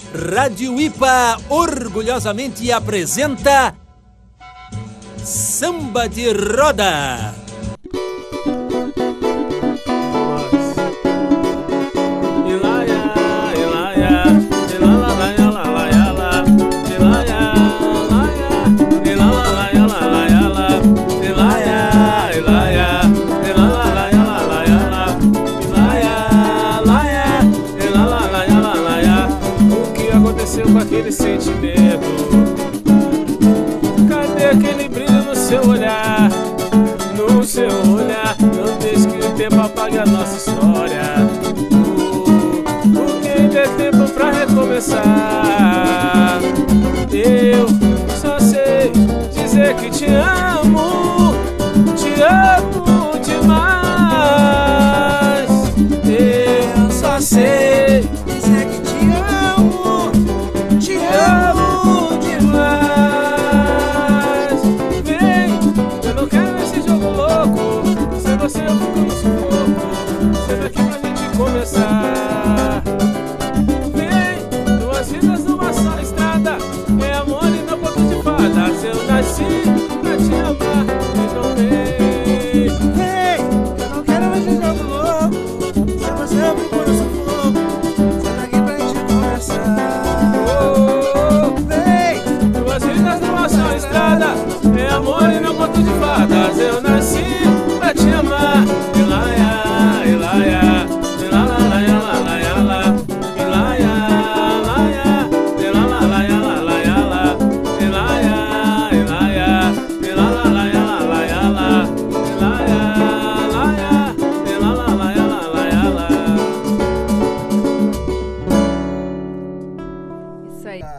Rádio IPA orgulhosamente apresenta Samba de Roda. Com aquele sentimento, cadê aquele brilho no seu olhar? No seu olhar, não deixe que o tempo apague a nossa história. Porque dê tempo pra recomeçar. Eu só sei dizer que te amo demais. Eu só sei dizer que te amo demais. Vem, eu não quero esse jogo louco. Sem você eu fico no sufoco. Sempre aqui pra gente começar. Vem, duas vidas numa só estrada. É amor e não conto de fadas. Eu nasci pra te amar, então vem. Vem, eu não quero esse jogo louco. Sem você eu fico no sufoco. Sempre aqui pra gente começar. É amor e não conto de fadas. Eu nasci pra te amar. Ilaia, ilaia, ilalalaia, lalaia, la. Ilaia, laia, ilalalaia, lalaia, la. Ilaia, ilaia, ilalalaia, lalaia, la. Ilaia, laia, ilalalaia, lalaia, la. Isso aí.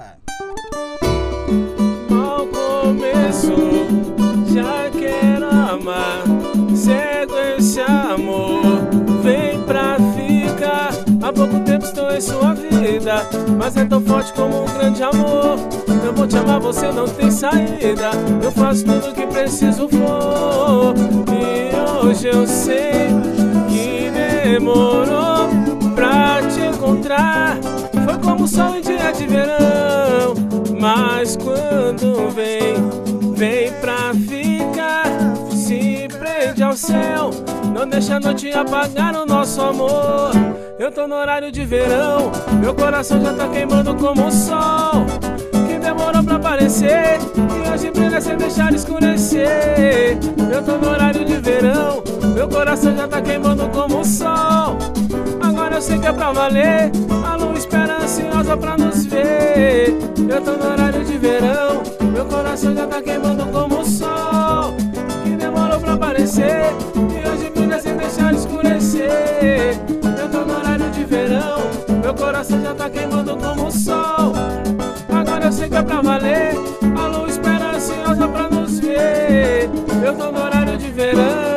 Já quero amar, cego esse amor, vem pra ficar. Há pouco tempo estou em sua vida, mas é tão forte como um grande amor. Eu vou te amar, você não tem saída. Eu faço tudo que preciso for. E hoje eu sei que demorou pra te encontrar. Foi como o sol em dia de verão, mas quando vem pra ficar, se prende ao céu, não deixa a noite apagar o nosso amor. Eu tô no horário de verão, meu coração já tá queimando como o sol, que demorou pra aparecer, e hoje brilha sem deixar escurecer. Eu tô no horário de verão, meu coração já tá queimando como o sol. Agora eu sei que é pra valer, a lua espera ansiosa pra nos ver. Eu tô no horário de verão, meu coração já tá queimando como o sol, que demorou pra aparecer, e hoje brilha sem deixar escurecer. Eu tô no horário de verão, meu coração já tá queimando como o sol. Agora eu sei que é pra valer, a lua espera ansiosa pra nos ver. Eu tô no horário de verão.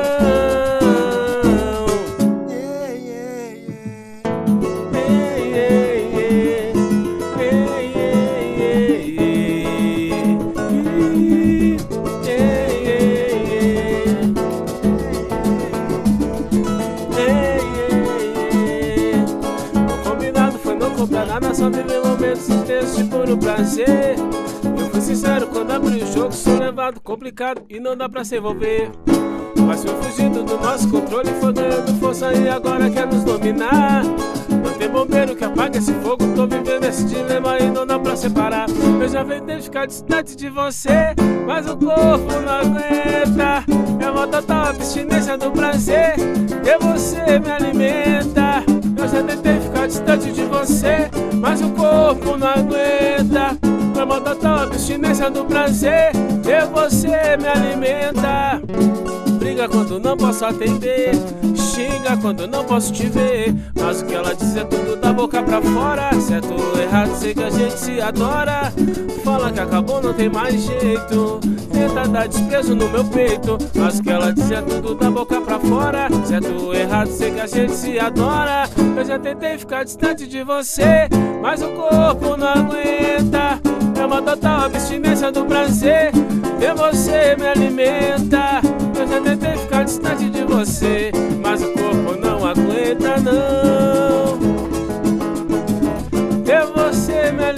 Só viver momentos intensos de puro prazer. Eu fui sincero quando abri o jogo, sou levado, complicado e não dá pra se envolver. Mas foi fugindo do nosso controle, foi ganhando força e agora quer nos dominar. Não tem bombeiro que apague esse fogo, tô vivendo esse dilema e não dá pra separar. Eu já tentei ficar distante de você, mas o corpo não aguenta. É uma total abstinência do prazer, que você me alimenta. Eu já tentei ficar distante de você, mas o corpo não aguenta. É uma total abstinência do prazer, que você me alimenta. Briga quando não posso atender, xinga quando não posso te ver. Mas o que ela diz é tudo da boca pra fora. Certo ou errado, sei que a gente se adora. Fala que acabou, não tem mais jeito, tenta dar desprezo no meu peito. Mas o que ela diz é tudo da boca pra fora. Certo ou errado, sei que a gente se adora. Eu já tentei ficar distante de você, mas o corpo não aguenta. É uma total abstinência do prazer, que você me alimenta. Eu já tentei ficar distante de você, mas o corpo não aguenta não. Que você me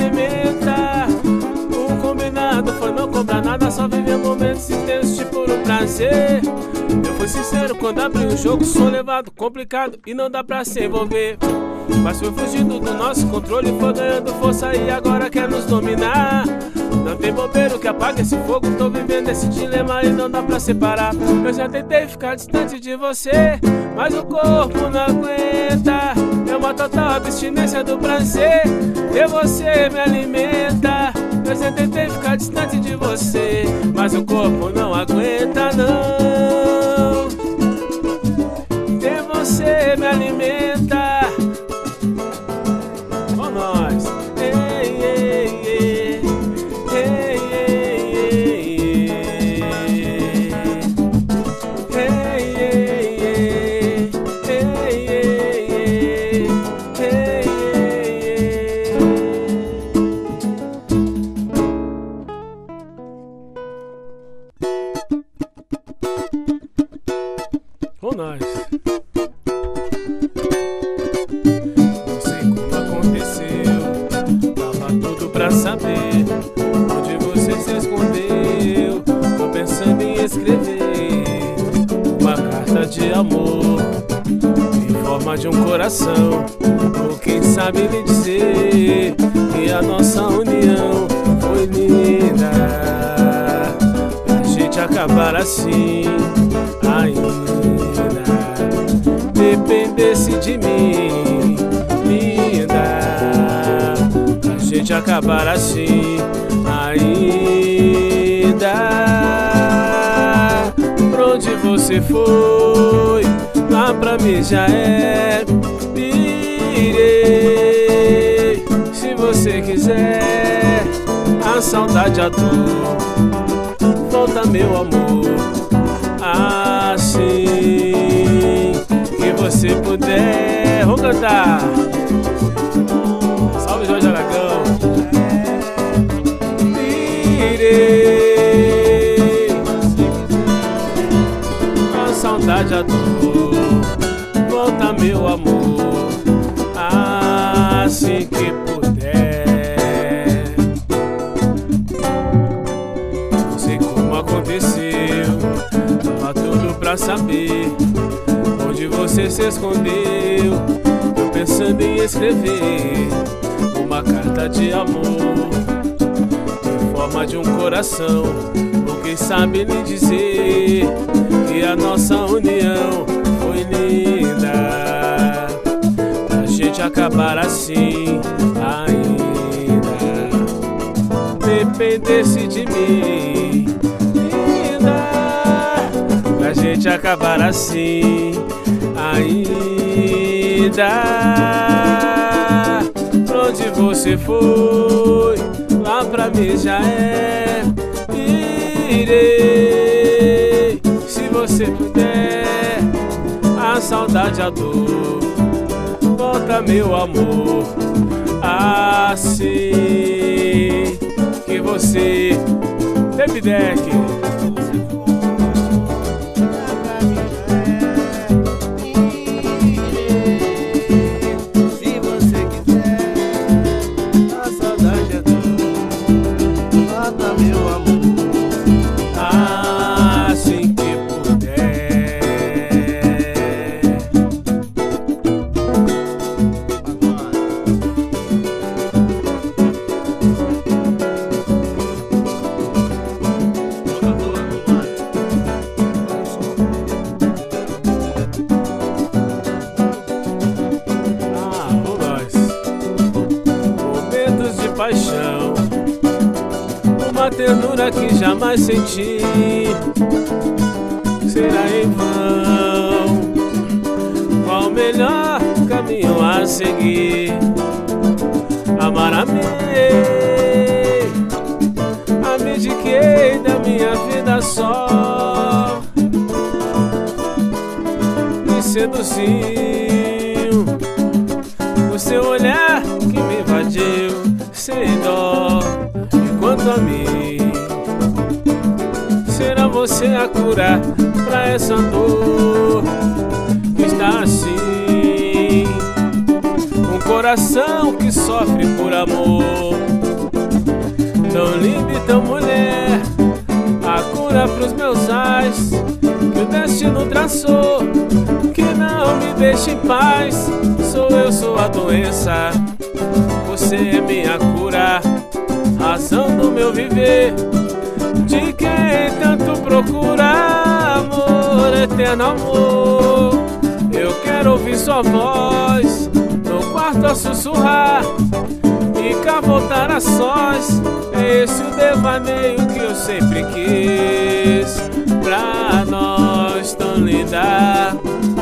prazer. Eu fui sincero quando abri o jogo, sou levado, complicado e não dá pra se envolver. Mas foi fugindo do nosso controle, foi ganhando força e agora quer nos dominar. Não tem bombeiro que apague esse fogo, tô vivendo esse dilema e não dá pra separar. Eu já tentei ficar distante de você, mas o corpo não aguenta. É uma total abstinência do prazer, e você me alimenta. Eu já tentei ficar distante de você, mas o corpo não aguenta não. E você me alimenta. Com nós. Ei, ei, ei. Ei, ei, ei, ei. Ei, ei, ei. Ei, ei, ei. Ei, ei, ei. Com nós. Não sei como aconteceu, tava tudo pra saber onde você se escondeu. Tô pensando em escrever uma carta de amor em forma de um coração, ou quem sabe lhe dizer que a nossa união foi linda. A gente acabar assim ainda dependesse de mim, linda. A gente acabar assim ainda. Pra onde você foi, lá pra mim já é. Irei, se você quiser. A saudade, a dor, volta meu amor. Assim que você puder, vou cantar. Salve Jorge Aragão. Irei, a saudade, a dor, volta meu amor. Assim que puder. Não sei como aconteceu, tava tudo pra saber onde você se escondeu. Tô pensando em escrever uma carta de amor em forma de um coração, ou quem sabe lhe dizer que a nossa união foi linda. A gente acabar assim ainda dependesse de mim, linda. Pra gente acabar assim ainda. Pra onde você foi, lá pra mim já é. Irei, se você puder. A saudade, a dor, volta meu amor. Assim que você teve deck. Paixão, uma ternura que jamais senti, será em vão. Qual o melhor caminho a seguir? Amar, amei, abdiquei da minha vida só, me seduziu o seu olhar que me invadiu sem dó. Enquanto a mim, será você a cura pra essa dor que está assim, um coração que sofre por amor. Tão linda e tão mulher, a cura pros meus ais, destino traçou, que não me deixa em paz. Sou eu, sou a doença, você é minha cura, razão do meu viver, de quem tanto procura. Amor, eterno amor, eu quero ouvir sua voz no quarto a sussurrar e cá voltar a sós. É esse o devaneio que eu sempre quis pra nós, tão linda.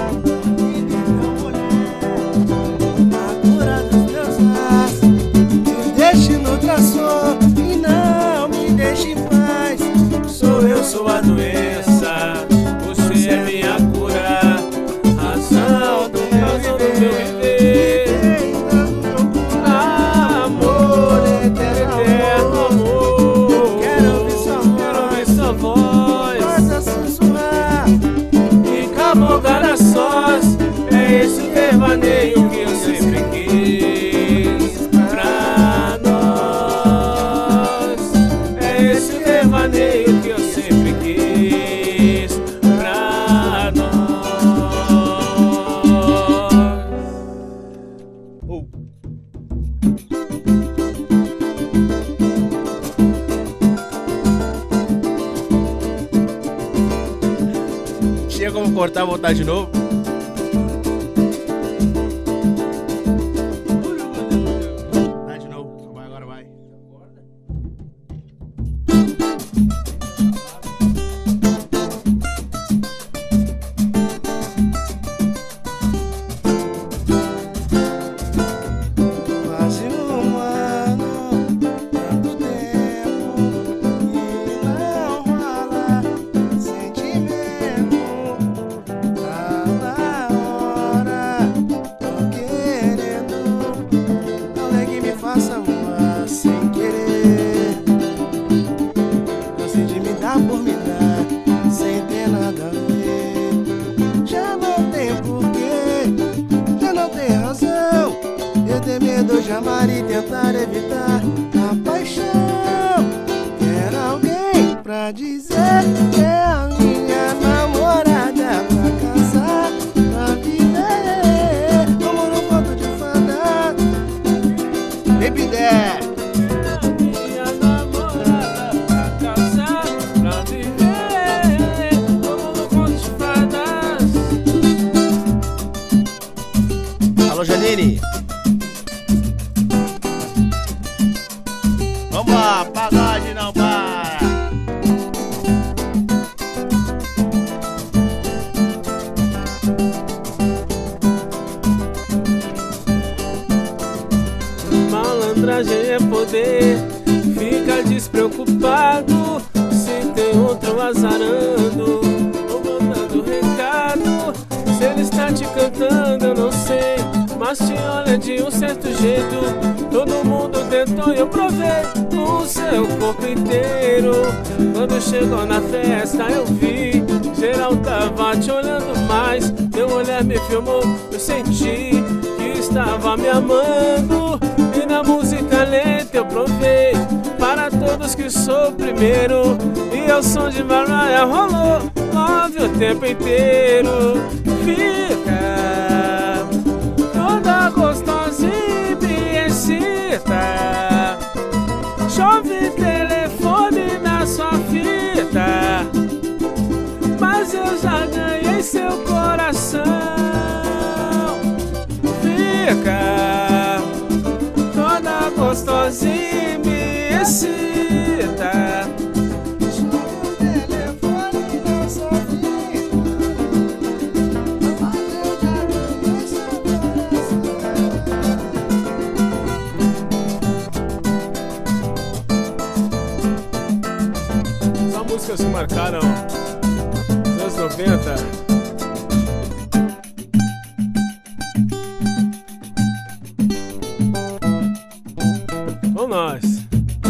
E não me deixe em paz. Sou eu, sou a doença, você é minha cura, razão do meu viver. Amor, eterno amor, Quero ouvir sua voz, voz a sussurrar e cavalgar a sós. É esse o devaneio que eu sempre quis pra nós. É esse o devaneio que eu sempre quis pra nós. Tinha como cortar e voltar de novo? Vai de novo. Vai, agora vai. quase um ano, tanto tempo e não rola sentimento. Tá na hora, tô querendo alguém que me faça uma sem querer. Cansei de me dar por me dar, sem ter nada a ver. Já não tem porquê, já não tem razão eu ter medo de amar e tentar evitar a paixão. Quero alguém pra dizer que é a minha namorada, pra casar, pra viver como no conto de fada. Baby Dad. Minha namorada, pra casar, pra viver como no conto de fadas. Alô, Janine. Vamos lá, pagode não para. Malandragem é poder, fica despreocupado se tem outro azarando ou mandando recado. Se ele está te cantando eu não sei, mas te olha de um certo jeito. Todo mundo tentou e eu provei o seu corpo inteiro. Quando chegou na festa eu vi, geral tava te olhando mais. Teu olhar me filmou, eu senti que estava me amando. E na música lenta eu provei, para todos que sou o primeiro. E ao som de Mariah rolou love o tempo inteiro. Fica toda gostosa e me excita. Chove telefone na sua fita, mas eu já ganhei seu coração. Fica toda gostosa e me excita. Só músicas que marcaram os anos 90. Vamos nós.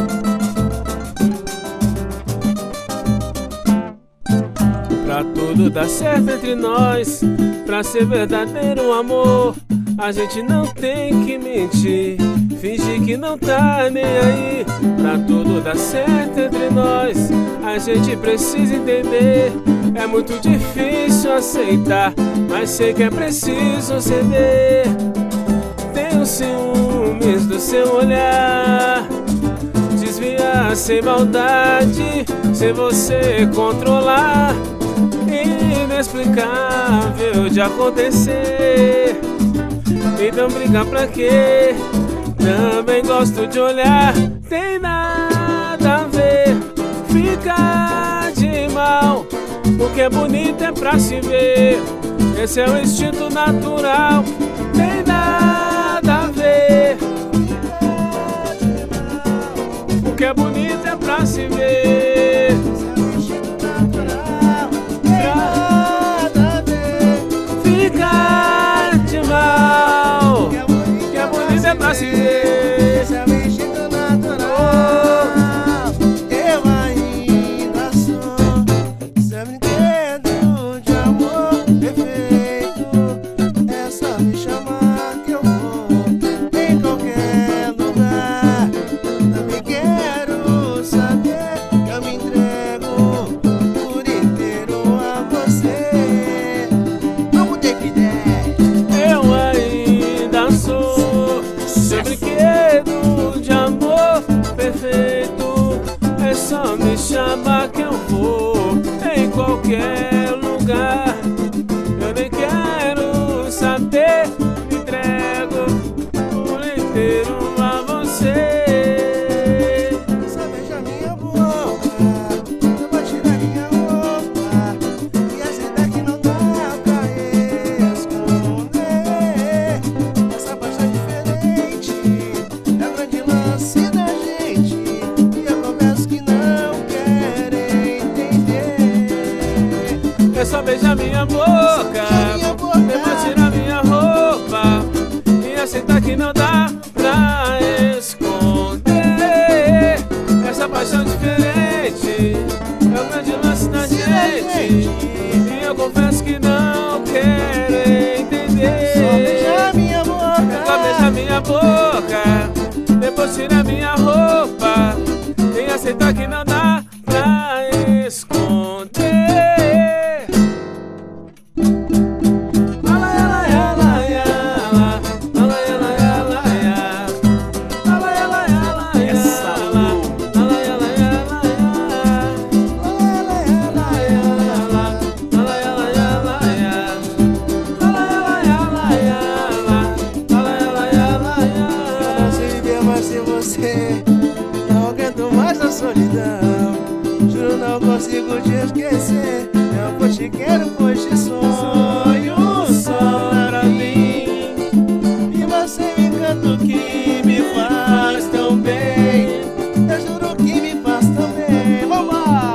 Pra tudo dar certo entre nós, pra ser verdadeiro amor, a gente não tem que mentir, fingir que não tá nem aí. Pra tudo dar certo entre nós, a gente precisa entender É muito difícil aceitar, mas sei que é preciso ceder. Tenho ciúmes do seu olhar, desviar sem maldade, sem você controlar. Inexplicável de acontecer. Então briga pra quê? Também gosto de olhar. Tem nada a ver, fica de mal. O que é bonito é pra se ver, esse é o instinto natural. Tem nada a ver, o que é bonito é pra se ver. Fica de mal, que é bonito é pra se ver. Esse é o instinto natural. Eu ainda sou seu brinquedo de amor perfeito. É só me chamar que eu vou em qualquer lugar. Também quero saber que eu me entrego por inteiro a você. Vamos ter que der. Eu ainda sou seu brinquedo de amor perfeito. É só me chamar que eu vou em qualquer lugar. Eu nem quero saber, me entrego por inteiro a você. Só beija minha boca, eu vou tirar minha roupa e aceitar que não dá pra esconder. Essa paixão diferente é o grande lance da gente, e eu confesso que não quero entender. É só beijar minha boca, depois tirar minha roupa e aceitar que não dá pra esconder. Essa paixão diferente é o grande lance da gente, e eu confesso que não quero entender. Só beijar minha boca, É só beijar minha boca, depois tirar minha roupa e aceitar que não dá pra esconder. eu não sei viver mais sem você. Não aguento mais a solidão. Juro, não consigo te esquecer. Eu vou te quero, pois te sonho só pra mim. E você me encanta que me faz tão bem. Eu juro que me faz tão bem. Vamos lá!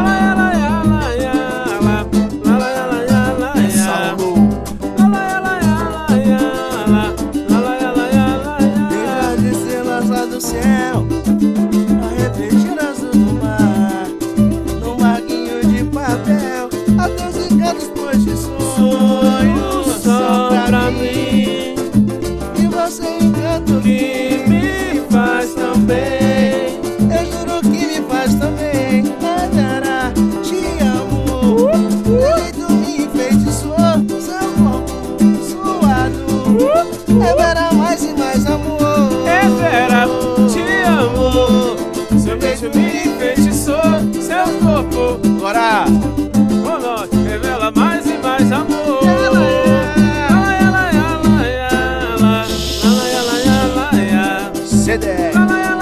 Deixa de estrelas lá do céu a refletir azul do mar, num barquinho de papel, a teus encantos, pois te sonho só pra mim. E você encanta que me faz tão bem. Eu juro que me faz tão bem. Tarará, te amo. Teu jeito me enfeitiçou, seu corpo suado. É vera mais e mais amor. É Vera, te amo. Seu beijo me enfeitiçou, seu corpo Bora! revela mais e mais amor. CD!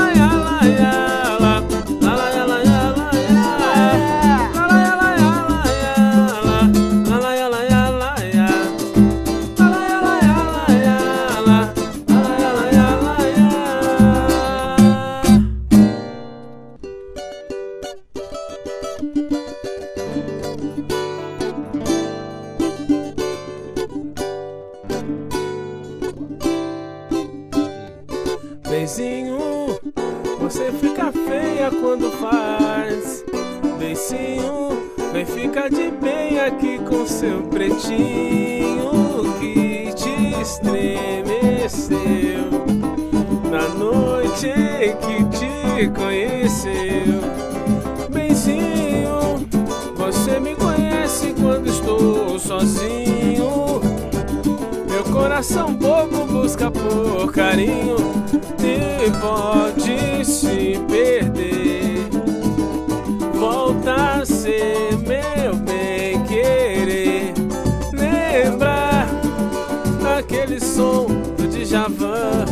Beicinho, você fica feia quando faz. Beicinho, vem ficar de bem aqui com seu pretinho que te estremeceu na noite em que te conheceu. Beicinho, você me conhece coração bobo busca por carinho e pode se perder. Volta a ser meu bem querer. Lembrar aquele som do Djavan.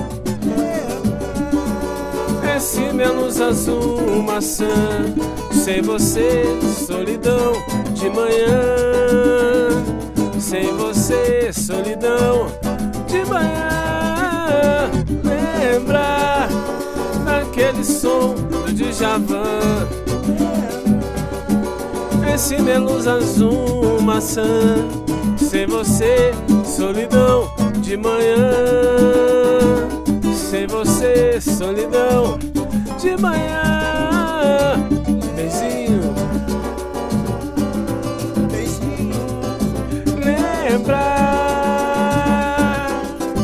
Esse menos azul maçã. Sem você, solidão de manhã. Sem você, solidão de manhã. Lembrar daquele som do Djavan. Esse menos azul maçã. Sem você, solidão de manhã. Sem você, solidão de manhã. Beijinho, Beijinho. lembrar,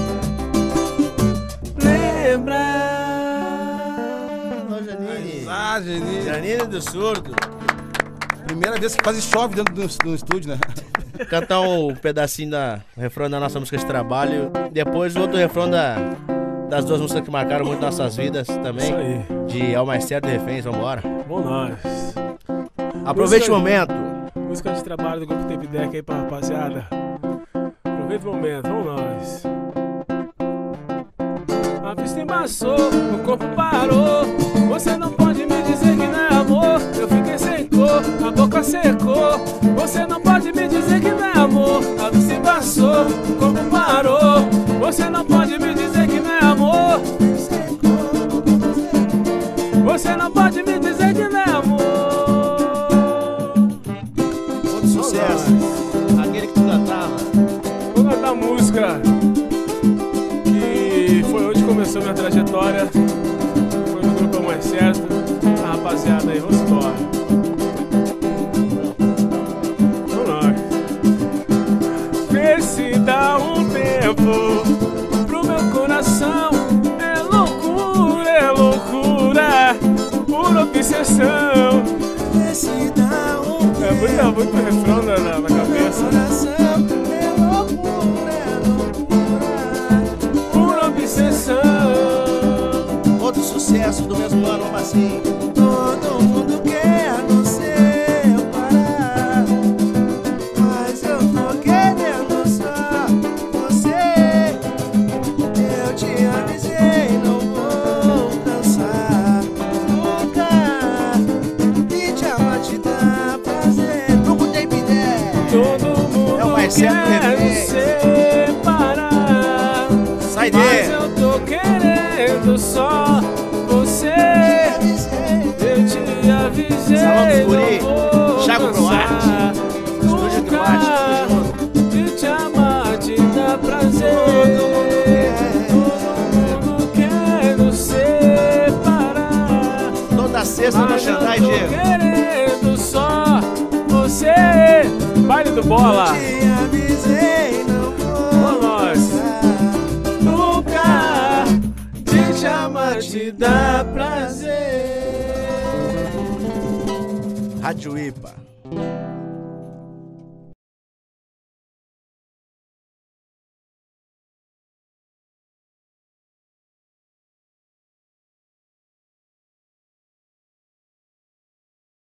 lembrar. Alô, Janine. Ah, Janine. Janine do Surdo. Primeira vez que quase chove dentro do estúdio, né? Cantar um pedacinho do refrão da nossa música de trabalho. Depois o outro refrão das duas músicas que marcaram muito nossas vidas também. Isso aí. De É o Mais Certo e Reféns, vambora. Bom nós. Aproveite o momento. Música de trabalho do Grupo Tape Deck aí pra rapaziada. Aproveita o momento, vamos nós. A vista embaçou, o corpo parou. Você não pode me dizer que não é amor. Eu fiquei sem cor, a boca secou. Você não pode me dizer que não é amor. A vista embaçou, o corpo parou. Você não pode me dizer que não é amor. Você não pode me dizer que não é amor. Outro sucesso. Aquele que tu cantava. Vou cantar a música que foi onde começou minha trajetória. Foi no grupo É o Mais Certo. A rapaziada aí, vamos embora. Vamos nós. Vê se dá um tempo pro meu coração. É loucura, pura obsessão. Esse dá um É muito refrão na cabeça. coração. É loucura, Pura obsessão. Outro sucesso do mesmo ano, assim. Todo mundo quer nos separar, mas eu tô querendo só você. Eu te avisei, não vou cansar nunca de te amar, te dar prazer. Grupo Tape Deck. Todo mundo É o Mais Certo quer Reféns. separar, Sai mas dele. eu tô querendo só você. Eu te avisei, Salão do Guri, não vou Thiago cansar Estúdio nunca Croático, de te amar, te dar prazer. Todo mundo quer nos separar, Toda sexta no mas eu Xandai, tô Diego. querendo só você. Baile do Bola. Te avisei, não vou Vamos nós. cansar. Nunca de te amar, te dar prazer. Rádio Ipa.